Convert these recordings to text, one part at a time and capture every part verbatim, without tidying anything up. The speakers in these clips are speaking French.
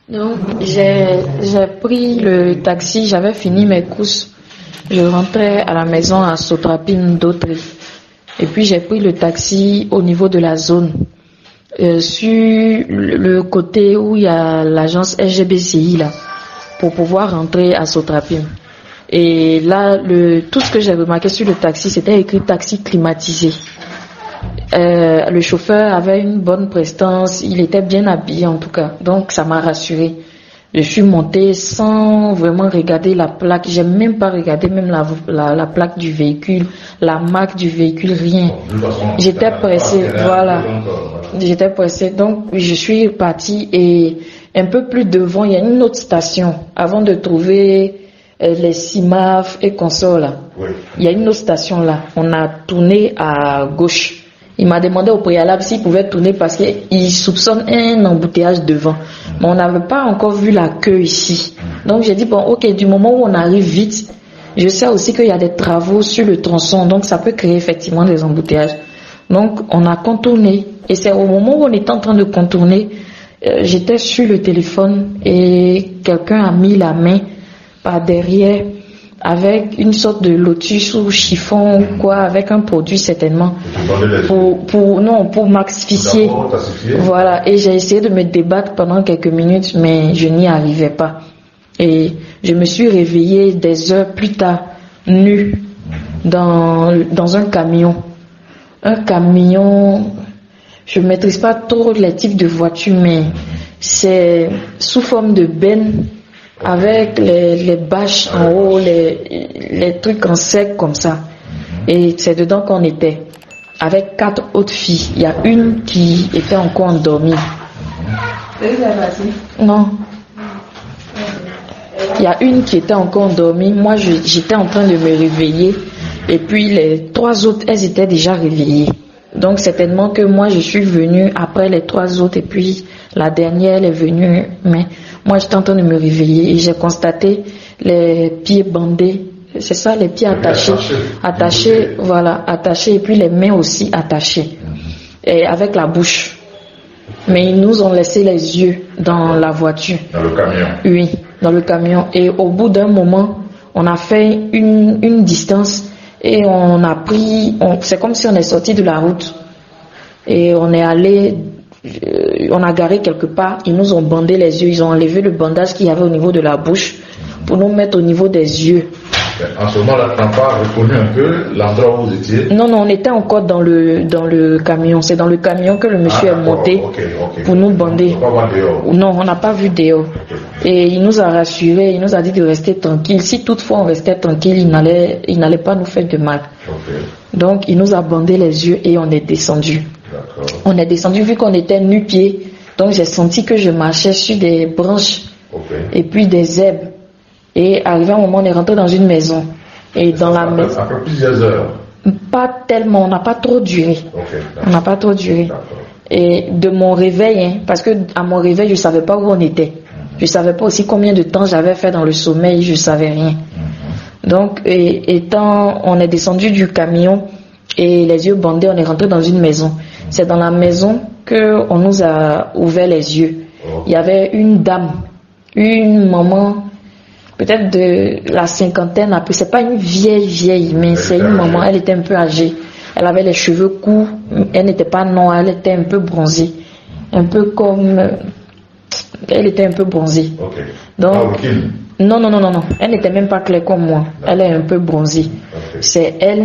Donc, j'ai j'ai pris le taxi, j'avais fini mes courses. Je rentrais à la maison à Sotrapine d'Autré. Et puis, j'ai pris le taxi au niveau de la zone. Euh, sur le côté où il y a l'agence L G B C I, là, pour pouvoir rentrer à Sotrapine. Et là, le, tout ce que j'ai remarqué sur le taxi, c'était écrit taxi climatisé. Euh, le chauffeur avait une bonne prestance, il était bien habillé en tout cas, donc ça m'a rassuré. Je suis montée sans vraiment regarder la plaque, j'ai même pas regardé même la, la, la plaque du véhicule, la marque du véhicule, rien. J'étais pressée, voilà. J'étais pressée, donc je suis partie et un peu plus devant, il y a une autre station avant de trouver euh, les CIMAF et consorts là. Oui. Il y a une autre station là, on a tourné à gauche. Il m'a demandé au préalable s'il pouvait tourner parce qu'il soupçonne un embouteillage devant. Mais on n'avait pas encore vu la queue ici. Donc j'ai dit, bon, ok, du moment où on arrive vite, je sais aussi qu'il y a des travaux sur le tronçon, donc ça peut créer effectivement des embouteillages. Donc on a contourné. Et c'est au moment où on était en train de contourner, euh, j'étais sur le téléphone et quelqu'un a mis la main par derrière avec une sorte de lotus ou chiffon ou quoi, avec un produit certainement pour, pour non pour m'asphyxier, voilà. Et j'ai essayé de me débattre pendant quelques minutes, mais je n'y arrivais pas. Et je me suis réveillée des heures plus tard, nue dans dans un camion, un camion. Je ne maîtrise pas trop les types de voitures, mais c'est sous forme de benne, avec les, les bâches en haut, les, les trucs en sec comme ça. Et c'est dedans qu'on était, avec quatre autres filles. Il y a une qui était encore endormie. Non. Il y a une qui était encore endormie. Moi, je, j'étais en train de me réveiller. Et puis, les trois autres, elles étaient déjà réveillées. Donc, certainement que moi, je suis venue après les trois autres. Et puis, la dernière, elle est venue. Mais moi, j'étais en train de me réveiller et j'ai constaté les pieds bandés. C'est ça, les pieds attachés. Attachés, voilà, attachés. Et puis, les mains aussi attachées. Et avec la bouche. Mais ils nous ont laissé les yeux dans la voiture. Dans le camion? Oui, dans le camion. Et au bout d'un moment, on a fait une, une distance et on a pris, on, c'est comme si on est sorti de la route. Et on est allé, euh, on a garé quelque part, ils nous ont bandé les yeux, ils ont enlevé le bandage qu'il y avait au niveau de la bouche pour nous mettre au niveau des yeux. En ce moment-là, tu n'as pas reconnu un peu l'endroit où vous étiez? Non, non, on était encore dans le, dans le camion. C'est dans le camion que le monsieur ah, est monté okay, okay. pour nous bander. On pas dehors. Non, on n'a pas vu dehors. Okay. Et il nous a rassurés, il nous a dit de rester tranquille. Si toutefois on restait tranquille, il n'allait, il n'allait pas nous faire de mal. Okay. Donc, il nous a bandé les yeux et on est descendu. On est descendu vu qu'on était nu-pieds. Donc, j'ai senti que je marchais sur des branches okay. et puis des herbes. Et arrivé à un moment, on est rentré dans une maison. Et dans la maison. Ça fait plusieurs heures. Pas tellement, on n'a pas trop duré. Okay, on n'a pas trop duré. Et de mon réveil, hein, parce que à mon réveil, je ne savais pas où on était. Mm-hmm. Je ne savais pas aussi combien de temps j'avais fait dans le sommeil, je ne savais rien. Mm-hmm. Donc, et, étant, on est descendu du camion et les yeux bandés, on est rentré dans une maison. Mm-hmm. C'est dans la maison qu'on nous a ouvert les yeux. Oh. Il y avait une dame, une maman, peut-être de la cinquantaine, après, c'est pas une vieille vieille, mais c'est une maman, elle était un peu âgée. Elle avait les cheveux courts, elle n'était pas noire, elle était un peu bronzée. Un peu comme... Elle était un peu bronzée. Okay. Donc, ah, okay. Non, non, non, non, non. Elle n'était même pas claire comme moi. Elle est un peu bronzée. Okay. C'est elle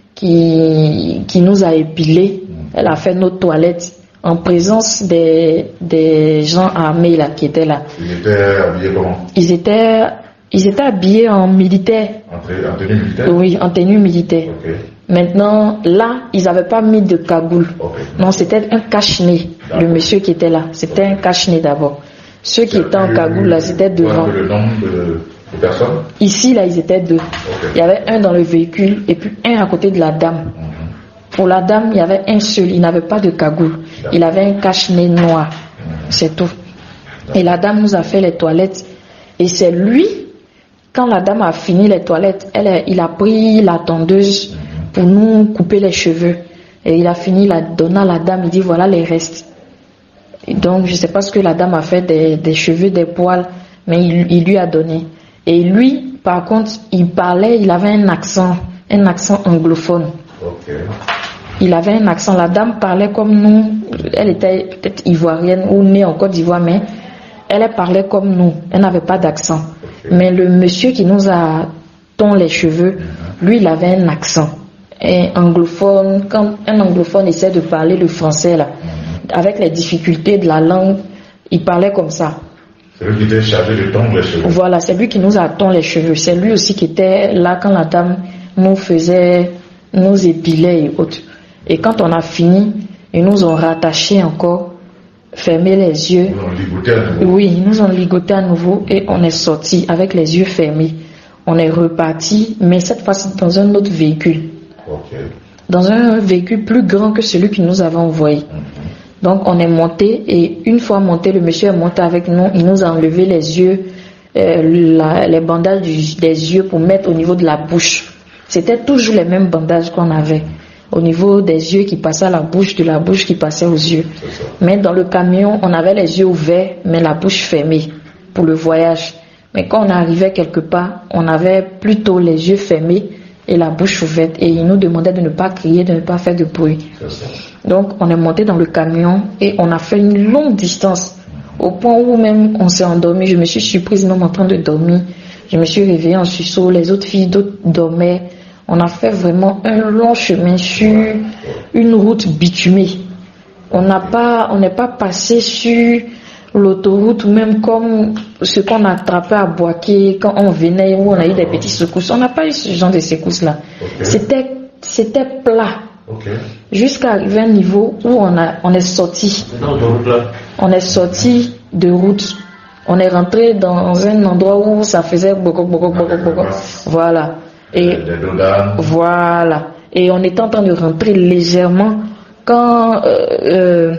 qui, qui nous a épilés. Elle a fait nos toilettes en présence des, des gens armés là, qui étaient là. Ils étaient habillés comment? Ils étaient... Ils étaient habillés en militaire. En tenue militaire? Oui, en tenue militaire. Okay. Maintenant, là, ils n'avaient pas mis de cagoule. Okay. Non, c'était un cache-nez. Le monsieur qui était là, c'était okay. un cache-nez d'abord. Ceux qui étaient en cagoule, là, c'était devant. Le nombre de, de personnes? Ici, là, ils étaient deux. Okay. Il y avait un dans le véhicule et puis un à côté de la dame. Mm-hmm. Pour la dame, il y avait un seul. Il n'avait pas de cagoule. Il avait un cache-nez noir. Mm-hmm. C'est tout. Et la dame nous a fait les toilettes. Et c'est lui... Quand la dame a fini les toilettes, elle, il a pris la tondeuse pour nous couper les cheveux. Et il a fini la donnant à la dame, il dit voilà les restes. Et donc, je ne sais pas ce que la dame a fait des, des cheveux, des poils, mais il, il lui a donné. Et lui, par contre, il parlait, il avait un accent, un accent anglophone. Ok. Il avait un accent. La dame parlait comme nous. Elle était peut-être ivoirienne ou née en Côte d'Ivoire, mais elle parlait comme nous. Elle n'avait pas d'accent. Okay. Mais le monsieur qui nous a tondu les cheveux, mm-hmm. lui, il avait un accent. Et anglophone, quand un anglophone essaie de parler le français, là, mm-hmm. avec les difficultés de la langue, il parlait comme ça. C'est lui qui était chargé de tondre les cheveux. Voilà, c'est lui qui nous a tondu les cheveux. C'est lui aussi qui était là quand la dame nous faisait, nous épilait et autres. Et quand on a fini, ils nous ont rattachés encore, fermé les yeux. Ils nous ont ligoté à nouveau. Oui, ils nous ont ligoté à nouveau et on est sorti avec les yeux fermés. On est reparti, mais cette fois-ci dans un autre véhicule. Okay. Dans un véhicule plus grand que celui que nous avons envoyé. Mm-hmm. Donc on est monté et une fois monté, le monsieur est monté avec nous. Il nous a enlevé les yeux, euh, la, les bandages du, des yeux pour mettre au niveau de la bouche. C'était toujours les mêmes bandages qu'on avait. Au niveau des yeux qui passaient à la bouche, de la bouche qui passait aux yeux. Mais dans le camion, on avait les yeux ouverts, mais la bouche fermée pour le voyage. Mais quand on arrivait quelque part, on avait plutôt les yeux fermés et la bouche ouverte. Et ils nous demandaient de ne pas crier, de ne pas faire de bruit. Donc on est monté dans le camion et on a fait une longue distance. Au point où même on s'est endormi. Je me suis surprise même en train de dormir. Je me suis réveillée en sursaut. Les autres filles d'autres dormaient. On a fait vraiment un long chemin sur une route bitumée. On n'a pas, on n'est pas passé sur l'autoroute, même comme ce qu'on attrapait à Boaké quand on venait, où on a eu des petites secousses. On n'a pas eu ce genre de secousses-là. Okay. C'était, c'était plat. Okay. Jusqu'à arriver à un niveau où on a, on est sorti. On est sorti de route. On est rentré dans un endroit où ça faisait beaucoup, beaucoup, beaucoup, beaucoup. Voilà. Et voilà. Et on était en train de rentrer légèrement quand euh, euh,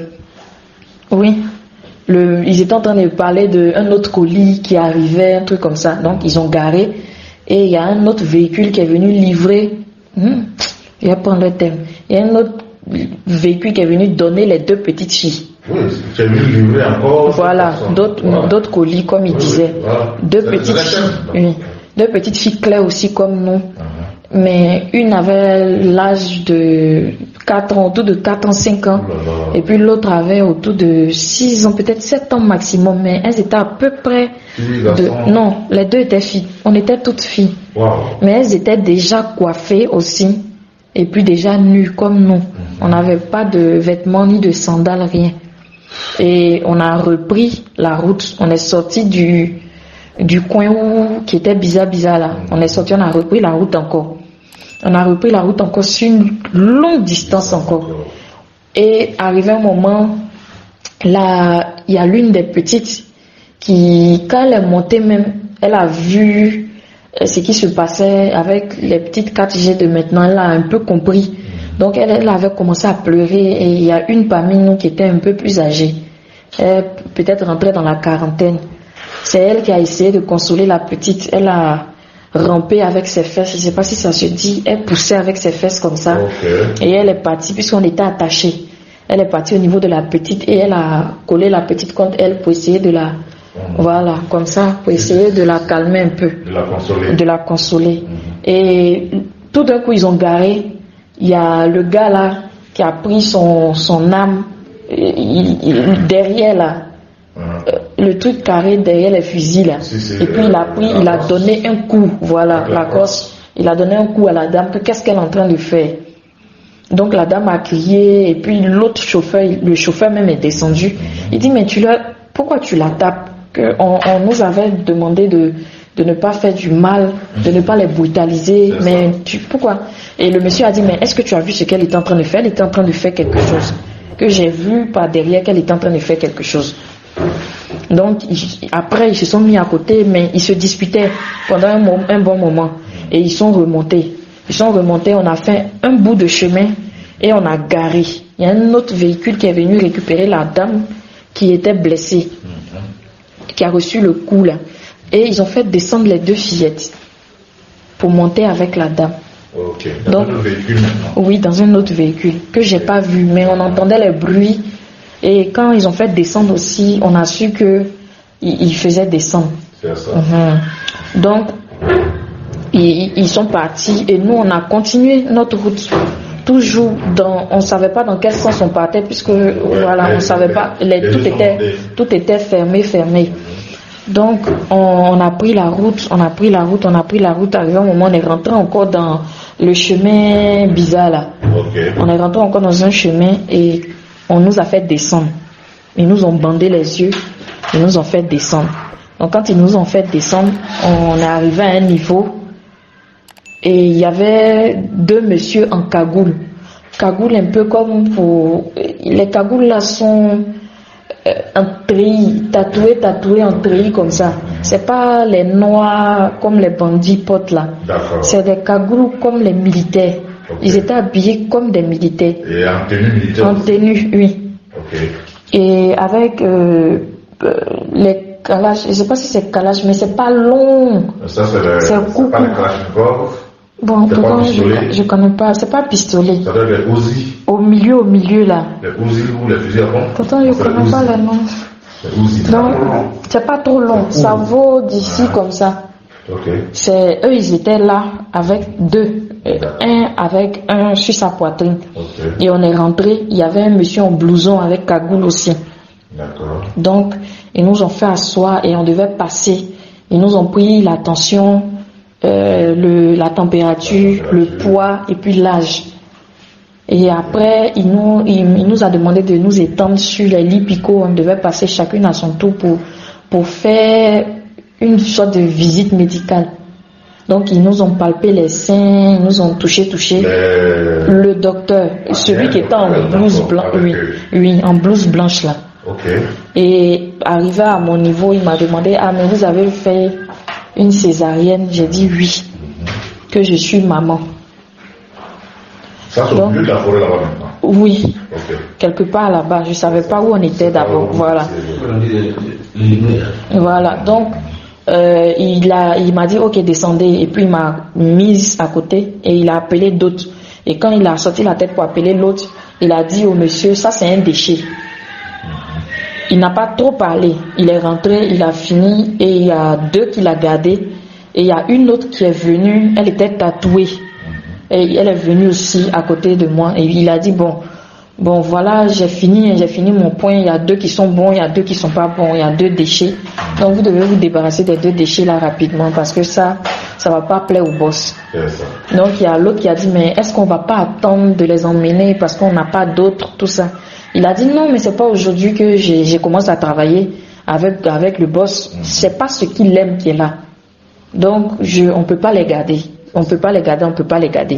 oui, le, ils étaient en train de parler d'un autre colis qui arrivait, un truc comme ça. Donc ils ont garé et il y a un autre véhicule qui est venu livrer. Hmm, je vais prendre le thème. Il y a un autre véhicule qui est venu donner les deux petites filles. Oui, qui est venu livrer encore. Voilà, d'autres voilà. d'autres colis comme il oui, disait. Oui, voilà. Deux c'est petites filles. Oui. Deux petites filles claires aussi comme nous, uh-huh. mais une avait l'âge de quatre ans, autour de quatre ans, cinq ans, oh et puis l'autre avait autour de six ans, peut-être sept ans maximum, mais elles étaient à peu près... De... Non, les deux étaient filles, on était toutes filles, wow. Mais elles étaient déjà coiffées aussi, et puis déjà nues comme nous. Uh-huh. On n'avait pas de vêtements ni de sandales, rien. Et on a repris la route, on est sorti du... du coin où, qui était bizarre, bizarre là. On est sorti, on a repris la route encore. On a repris la route encore sur une longue distance encore. Et arrivé un moment, là, il y a l'une des petites qui, quand elle est montée même, elle a vu ce qui se passait avec les petites quatre G de maintenant, elle a un peu compris. Donc elle, elle avait commencé à pleurer et il y a une parmi nous qui était un peu plus âgée. Elle peut-être rentrée dans la quarantaine. C'est elle qui a essayé de consoler la petite. Elle a rampé avec ses fesses. Je ne sais pas si ça se dit. Elle poussait avec ses fesses comme ça. Okay. Et elle est partie, puisqu'on était attachés. Elle est partie au niveau de la petite et elle a collé la petite contre elle pour essayer de la... Mmh. Voilà, comme ça, pour essayer de la calmer un peu. De la consoler. De la consoler. Mmh. Et tout d'un coup, ils ont garé. Il y a le gars là qui a pris son, son âme il, il, derrière là. Euh, le truc carré derrière les fusils là, si, et puis il a pris, il a donné un coup, voilà, la cosse, il a donné un coup à la dame, que qu'est-ce qu'elle est en train de faire? Donc la dame a crié, et puis l'autre chauffeur, le chauffeur même est descendu, il dit mais tu l'as, pourquoi tu la tapes? Que on, on nous avait demandé de, de ne pas faire du mal, de ne pas les brutaliser, mais tu, pourquoi? Et le monsieur a dit mais est-ce que tu as vu ce qu'elle était en train de faire? Elle était en train de faire quelque chose, que j'ai vu par derrière qu'elle était en train de faire quelque chose. Donc après ils se sont mis à côté, mais ils se disputaient pendant un, moment, un bon moment et ils sont remontés. Ils sont remontés, on a fait un bout de chemin et on a garé. Il y a un autre véhicule qui est venu récupérer la dame qui était blessée, qui a reçu le coup là. Et ils ont fait descendre les deux fillettes pour monter avec la dame. Okay. Dans Donc, un autre véhicule maintenant. Oui, dans un autre véhicule que j'ai pas vu, mais on entendait les bruits. Et quand ils ont fait descendre aussi, on a su que ils, ils faisaient descendre. C'est ça. Mm-hmm. Donc, ils, ils sont partis et nous, on a continué notre route. Toujours dans, on savait pas dans quel sens on partait puisque ouais, voilà, on savait pas, les, les tout était, tout était fermé, fermé. Donc, on, on a pris la route, on a pris la route, on a pris la route. Arrivé un moment, on est rentré encore dans le chemin bizarre là. Okay. On est rentré encore dans un chemin et on nous a fait descendre. Ils nous ont bandé les yeux, ils nous ont fait descendre. Donc, quand ils nous ont fait descendre, on est arrivé à un niveau. Et il y avait deux messieurs en cagoule. Cagoule un peu comme pour... Les cagoules là sont euh, en treillis, tatoués, tatoués en treillis comme ça. C'est pas les noirs comme les bandits potes là. C'est des cagoules comme les militaires. Okay. Ils étaient habillés comme des militaires. Et en tenue militaire? En tenue, oui. Okay. Et avec euh, euh, les calages, je sais pas si c'est calage, mais c'est pas long. Ça c'est le... C'est c'est pas le kalachnikov. Bon, pourtant, je, je connais pas, c'est pas pistolet. Ça doit être les Uzi. Au milieu, au milieu là. Les Uzi ou les fusils à pompe. Pourtant, je connais pas les noms. Les Uzi. Donc, c'est pas trop long. Ça vaut d'ici ah. comme ça. Ok. C'est eux, ils étaient là avec deux. Un avec un sur sa poitrine. Okay. Et on est rentré. Il y avait un monsieur en blouson avec cagoule aussi. D'accord. Donc, ils nous ont fait asseoir et on devait passer. Ils nous ont pris la tension. Euh, le, la température, le poids et puis l'âge. Et après, il nous, il, il nous a demandé de nous étendre sur les lits picots. On devait passer chacune à son tour pour, pour faire une sorte de visite médicale. Donc, ils nous ont palpé les seins, ils nous ont touché, touché. Les... Le docteur, ah, celui qui était en blouse blanche, oui, oui, en blouse blanche là. Okay. Et arrivé à mon niveau, il m'a demandé, ah, mais vous avez fait une césarienne? J'ai dit oui, que je suis maman. Ça, c'est au milieu de la forêt là-bas maintenant? Oui, okay. Quelque part là-bas. Je ne savais pas où on était d'abord. Voilà. Voilà. Donc, euh, il a, il m'a dit ok, descendez. Et puis il m'a mise à côté et il a appelé d'autres. Et quand il a sorti la tête pour appeler l'autre, il a dit au monsieur, ça c'est un déchet. Il n'a pas trop parlé. Il est rentré, il a fini et il y a deux qu'il a gardés. Et il y a une autre qui est venue, elle était tatouée. Et elle est venue aussi à côté de moi. Et il a dit, bon, bon voilà, j'ai fini, j'ai fini mon point. Il y a deux qui sont bons, il y a deux qui sont pas bons. Il y a deux déchets. Donc vous devez vous débarrasser des deux déchets là rapidement parce que ça, ça va pas plaire au boss. Donc il y a l'autre qui a dit, mais est-ce qu'on va pas attendre de les emmener parce qu'on n'a pas d'autres, tout ça. Il a dit non, mais c'est pas aujourd'hui que j'ai, j'ai commencé à travailler avec, avec le boss. C'est pas ce qu'il aime qui est là. Donc, je, on peut pas les garder. On peut pas les garder, on peut pas les garder.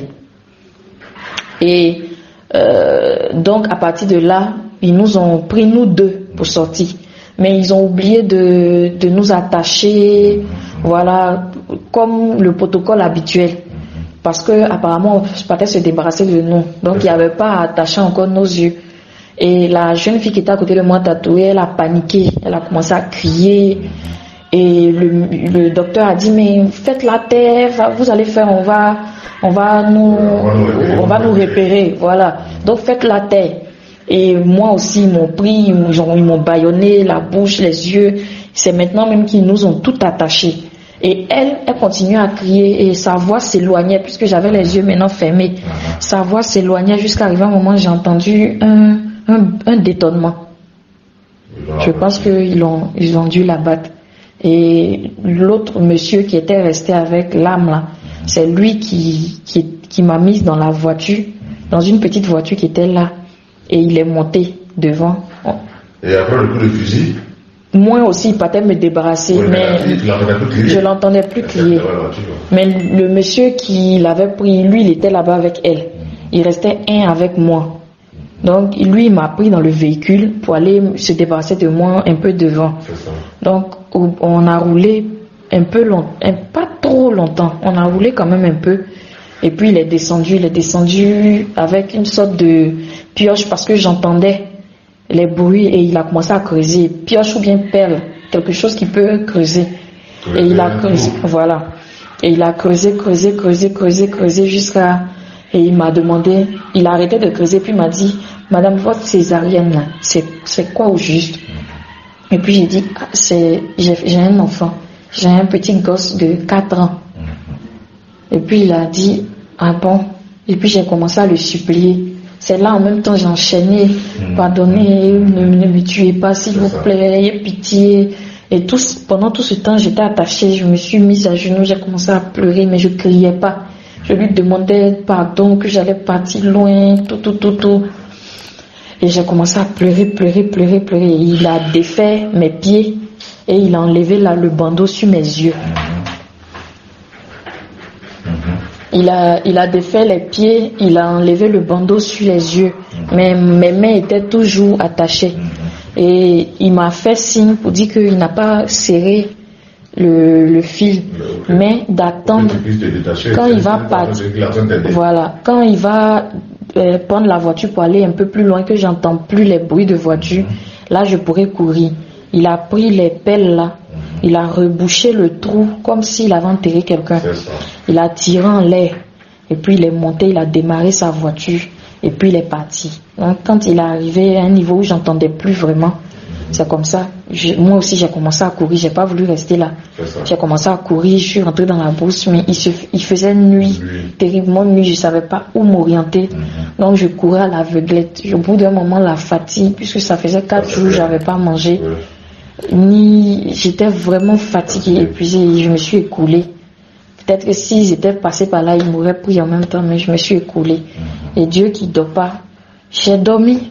Et, euh, donc, à partir de là, ils nous ont pris nous deux pour sortir. Mais ils ont oublié de, de nous attacher, voilà, comme le protocole habituel. Parce que, apparemment, on partait se débarrasser de nous. Donc, il n'y avait pas à attacher encore nos yeux. Et la jeune fille qui était à côté de moi tatouée, elle a paniqué, elle a commencé à crier. Et le, le docteur a dit, mais faites la terre, vous allez faire, on va, on va nous, on va nous repérer, voilà. Donc faites la terre. Et moi aussi, ils m'ont pris, ils m'ont, ils m'ont bâillonné la bouche, les yeux. C'est maintenant même qu'ils nous ont tout attachés. Et elle, elle continuait à crier et sa voix s'éloignait puisque j'avais les yeux maintenant fermés. Sa voix s'éloignait jusqu'à arriver à un moment où j'ai entendu un Un, un détonnement. Je pense qu'ils ont, ils ont dû la battre. Et l'autre monsieur qui était resté avec l'âme là, c'est lui qui, qui, qui m'a mise dans la voiture, dans une petite voiture qui était là. Et il est monté devant. Et après le coup de fusil? Moi aussi, il partait me débarrasser, oui, mais, mais je l'entendais plus crier. Mais le monsieur qui l'avait pris, lui, il était là-bas avec elle. Il restait un avec moi. Donc, lui, il m'a pris dans le véhicule pour aller se débarrasser de moi un peu devant. Donc, on a roulé un peu longtemps, pas trop longtemps, on a roulé quand même un peu. Et puis, il est descendu, il est descendu avec une sorte de pioche parce que j'entendais les bruits et il a commencé à creuser. Pioche ou bien perle, quelque chose qui peut creuser. Et il a creusé, voilà. Et il a creusé, creusé, creusé, creusé, creusé jusqu'à Et il m'a demandé, il a arrêté de creuser, puis il m'a dit, madame, votre césarienne là, c'est, c'est quoi au juste? Et puis j'ai dit, ah, c'est, j'ai, j'ai un enfant, j'ai un petit gosse de quatre ans. Et puis il a dit, ah bon? Et puis j'ai commencé à le supplier. C'est là en même temps j'ai enchaîné, pardonnez, ne, ne me tuez pas s'il vous plaît, ayez pitié. Et tout, pendant tout ce temps j'étais attachée, je me suis mise à genoux, j'ai commencé à pleurer, mais je criais pas. Je lui demandais pardon, que j'allais partir loin, tout, tout, tout, tout. Et j'ai commencé à pleurer, pleurer, pleurer, pleurer. Et il a défait mes pieds et il a enlevé là le bandeau sur mes yeux. Il a, il a défait les pieds, il a enlevé le bandeau sur les yeux. Mais mes mains étaient toujours attachées. Et il m'a fait signe pour dire qu'il n'a pas serré le, le fil, mais d'attendre quand il va partir. Voilà, quand il va euh, prendre la voiture pour aller un peu plus loin, que j'entends plus les bruits de voiture, là je pourrais courir. Il a pris les pelles là, il a rebouché le trou comme s'il avait enterré quelqu'un. Il a tiré en l'air et puis il est monté, il a démarré sa voiture et puis il est parti. Donc quand il est arrivé à un niveau où j'entendais plus vraiment, c'est comme ça. Je, moi aussi j'ai commencé à courir, j'ai pas voulu rester là. J'ai commencé à courir, je suis rentrée dans la brousse, mais il, se, il faisait nuit, nuit, terriblement nuit, je savais pas où m'orienter. Mm-hmm. Donc je courais à l'aveuglette. Au bout d'un moment, la fatigue, puisque ça faisait quatre jours, j'avais pas mangé, ouais. Ni j'étais vraiment fatiguée, épuisée, je me suis écoulée. Peut-être que s'ils étaient passés par là, ils m'auraient pris en même temps, mais je me suis écoulée. Mm-hmm. Et Dieu qui dort pas, j'ai dormi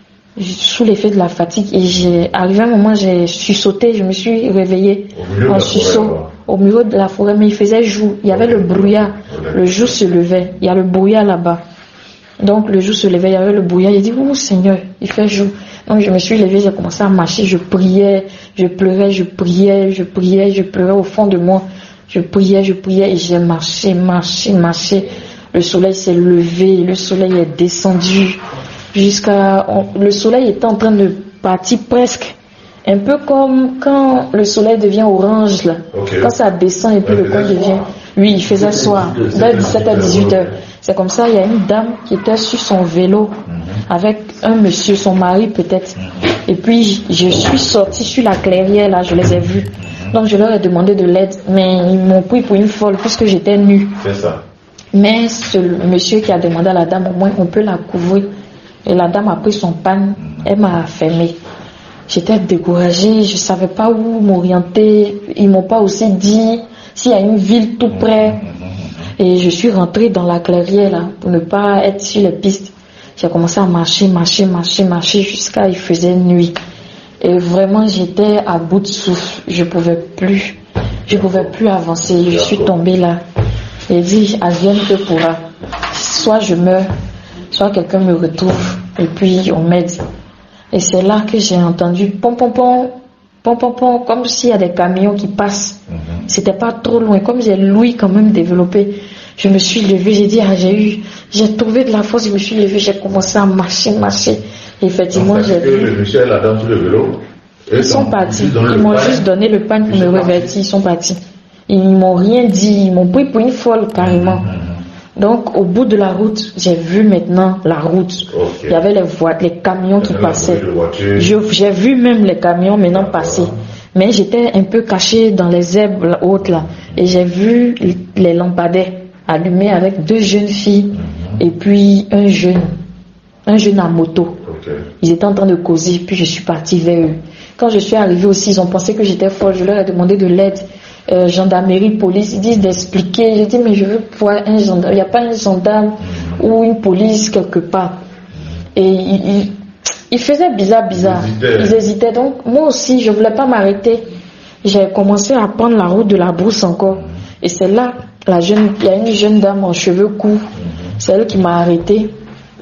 sous l'effet de la fatigue et j'ai arrivé à un moment, j'ai sursauté, je me suis réveillée en sursaut au milieu de la forêt, mais il faisait jour, il y avait le brouillard, le jour se levait, il y a le brouillard là-bas, donc le jour se levait, il y avait le brouillard, j'ai dit oh Seigneur, il fait jour. Donc je me suis levée, j'ai commencé à marcher, je priais, je pleurais, je priais, je priais, je pleurais au fond de moi, je priais, je priais et j'ai marché, marché, marché. Le soleil s'est levé, le soleil est descendu jusqu'à... On, le soleil était en train de partir presque. Un peu comme quand le soleil devient orange, là. Okay. Quand ça descend et puis ouais, le coin devient... Oui, il faisait soir, vers dix-sept à dix-huit heures. C'est comme ça, il y a une dame qui était sur son vélo mm-hmm. avec un monsieur, son mari peut-être. Mm-hmm. Et puis, je suis sortie sur la clairière, là, je les ai vus. Mm-hmm. Donc, je leur ai demandé de l'aide, mais ils m'ont pris pour une folle puisque j'étais nue. C'est ça. Mais ce monsieur qui a demandé à la dame, au moins, on peut la couvrir. Et la dame a pris son pan, elle m'a fermé. J'étais découragée, je ne savais pas où m'orienter. Ils ne m'ont pas aussi dit s'il y a une ville tout près. Et je suis rentrée dans la clairière là, pour ne pas être sur les pistes. J'ai commencé à marcher, marcher, marcher, marcher jusqu'à il faisait nuit. Et vraiment j'étais à bout de souffle. Je ne pouvais plus. Je ne pouvais plus avancer. Je suis tombée là. J'ai dit, advienne que pourra. Soit je meurs, soit quelqu'un me retrouve et puis on m'aide. Et c'est là que j'ai entendu pom pom pom, pom pom pom, comme s'il y a des camions qui passent. Mm-hmm. C'était pas trop loin, comme j'ai l'ouïe quand même développé. Je me suis levée, j'ai dit, ah, j'ai eu, j'ai trouvé de la force, je me suis levée, j'ai commencé à marcher, marcher. Et effectivement, donc, j'ai vu. Le monsieur et la dame sur le vélo, ils sont partis. Ils m'ont juste donné le pain pour me revêtir, ils sont partis. Ils m'ont rien dit, ils m'ont pris pour une folle carrément. Mm-hmm. Donc au bout de la route, j'ai vu maintenant la route. Okay. Il y avait les voitures, les camions qui passaient. Je, j'ai vu même les camions maintenant passer. Mais j'étais un peu cachée dans les herbes hautes là. Et j'ai vu les lampadaires allumés avec deux jeunes filles mm-hmm. et puis un jeune, un jeune à moto. Okay. Ils étaient en train de causer, puis je suis partie vers eux. Quand je suis arrivée aussi, ils ont pensé que j'étais folle. Je leur ai demandé de l'aide. Euh, gendarmerie, police, ils disent d'expliquer. J'ai dit, mais je veux voir un gendarme. Il n'y a pas un gendarme mmh. ou une police quelque part. Et ils, ils, ils faisaient bizarre, bizarre. Ils hésitaient. ils hésitaient. Donc, moi aussi, je ne voulais pas m'arrêter. J'ai commencé à prendre la route de la brousse encore. Mmh. Et c'est là, la jeune, il y a une jeune dame en cheveux courts. Mmh. C'est elle qui m'a arrêtée.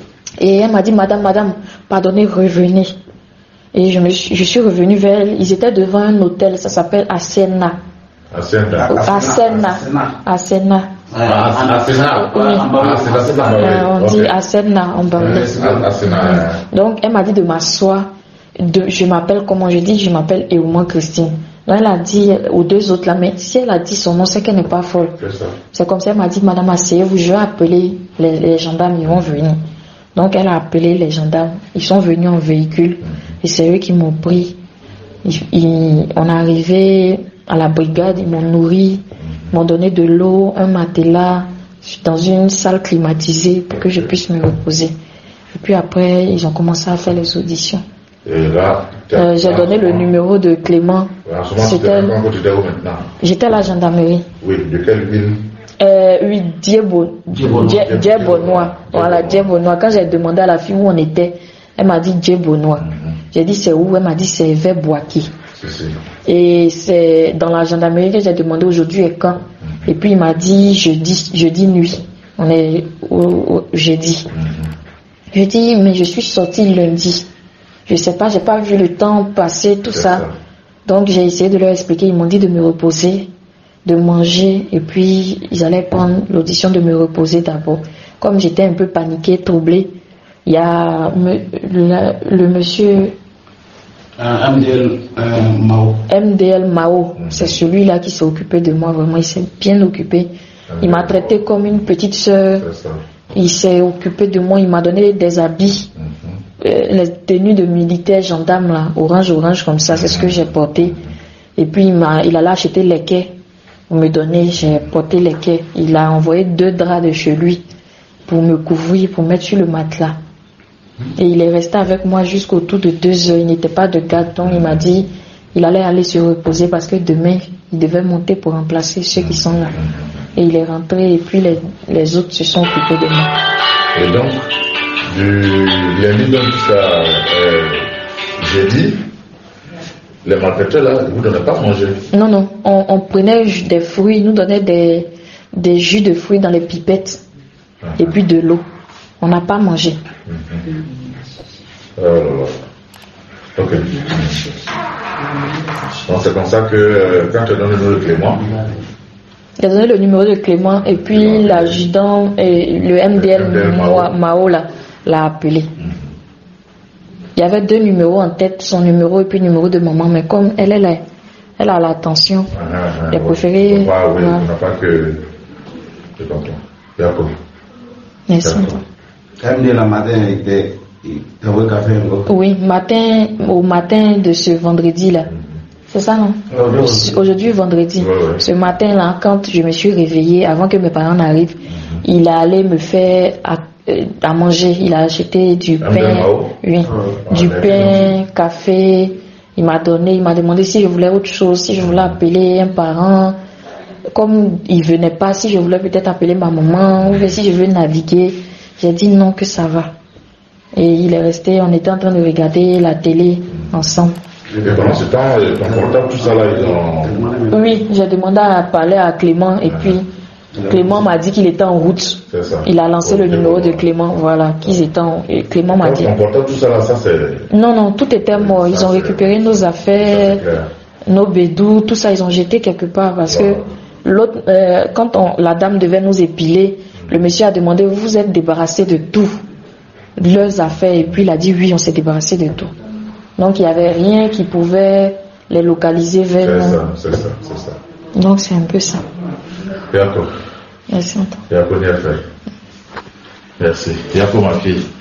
Et elle m'a dit, madame, madame, pardonnez, revenez. Et je, me suis, je suis revenue vers elle. Ils étaient devant un hôtel, ça s'appelle Asena. Asena. Asena. Asena. Asena. On dit Asena en Bangladesh. Donc elle m'a dit de m'asseoir. De, je m'appelle comment je dis, je m'appelle Euma Christine. Donc elle a dit aux deux autres là, mais si elle a dit son nom, c'est qu'elle n'est pas folle. C'est comme ça, elle m'a dit, madame, asseyez-vous, je vais appeler les, les gendarmes, ils vont venir. Donc elle a appelé les gendarmes, ils sont venus en véhicule, et c'est eux qui m'ont pris. Ils, ils, on est arrivé à la brigade, ils m'ont nourri, ils m'ont donné de l'eau, un matelas, dans une salle climatisée pour que je puisse me reposer. Et puis après, ils ont commencé à faire les auditions. Et là, euh, j'ai donné le numéro de Clément. C'était J'étais à la gendarmerie. Oui, de quelle ville? Euh, oui, Djebonois. Voilà, Djebonois. Quand j'ai demandé à la fille où on était, elle m'a dit Djebonois. Mm-hmm. J'ai dit c'est où? Elle m'a dit c'est vers Boaki. Et c'est dans la gendarmerie que j'ai demandé aujourd'hui et quand. Mm-hmm. Et puis il m'a dit jeudi, jeudi nuit. On est au, au jeudi. Mm-hmm. Je dis mais je suis sortie lundi. Je sais pas, j'ai pas vu le temps passer, tout ça. ça. Donc j'ai essayé de leur expliquer. Ils m'ont dit de me reposer, de manger, et puis ils allaient prendre l'audition de me reposer d'abord. Comme j'étais un peu paniquée, troublée, il y a me, le, le monsieur euh, M D L euh, Mao. M D L Mao, c'est celui-là qui s'est occupé de moi, vraiment, il s'est bien occupé. Il m'a traité comme une petite sœur. Il s'est occupé de moi, il m'a donné des habits. Euh, les tenues de militaires gendarmes là, orange orange comme ça, c'est ce que j'ai porté. Et puis il m'a, il allait acheter les quais pour me donner, j'ai porté les quais. Il a envoyé deux draps de chez lui pour me couvrir, pour mettre sur le matelas. Et il est resté avec moi jusqu'autour de deux heures. Il n'était pas de garde, donc il m'a dit il allait aller se reposer parce que demain il devait monter pour remplacer ceux qui sont là. Et il est rentré et puis les, les autres se sont occupés de moi. Et donc du lundi donc jusqu'à euh, jeudi, les malfaiteurs là, vous ne donnez pas à manger? Non, non, on, on prenait des fruits, ils nous donnaient des, des jus de fruits dans les pipettes uh-huh. et puis de l'eau. On n'a pas mangé. Uh-huh. Euh, ok. Donc c'est comme ça que euh, quand tu donnes le numéro de Clément, j'ai donné le numéro de Clément et puis l'adjudant et le M D L Mao, Mao là. l'a appelé. Il y avait deux numéros en tête, son numéro et puis le numéro de maman, mais comme elle, elle, est, elle a l'attention, ah, ah, j'ai préféré... Ah, oui, on n'a pas que... Je comprends. D'accord. Merci. M D la matin, il était... café. Oui, matin, au matin de ce vendredi-là. C'est ça, non? Oh, aujourd'hui, vendredi. Ouais, ouais. Ce matin-là, quand je me suis réveillée, avant que mes parents n'arrivent, mm-hmm. il allait me faire... À, à manger, il a acheté du pain, oui, ah, du pain, café, il m'a donné, il m'a demandé si je voulais autre chose, si je voulais appeler un parent, comme il venait pas, si je voulais peut-être appeler ma maman, ou si je veux naviguer, j'ai dit non, que ça va. Et il est resté, on était en train de regarder la télé ensemble. Et pendant ce temps, ton portable, tout ça là, ils ont... Oui, j'ai demandé à parler à Clément et puis Clément m'a dit qu'il était en route. Il a lancé okay. le numéro de Clément, voilà, qu'ils étaient en... Et Clément m'a dit... Tout ça là, ça c'est... Non, non, tout était mort. Ils ont récupéré nos affaires, nos bédous, tout ça, ils ont jeté quelque part parce wow. que l'autre, euh, quand on, la dame devait nous épiler, le monsieur a demandé, vous vous êtes débarrassé de tout, de leurs affaires, et puis il a dit oui, on s'est débarrassé de tout. Donc il n'y avait rien qui pouvait les localiser vers nous. C'est ça, c'est ça, c'est ça. Donc c'est un peu ça. D'accord. Merci. D'accord, bien fait. Merci. D'accord, ma fille.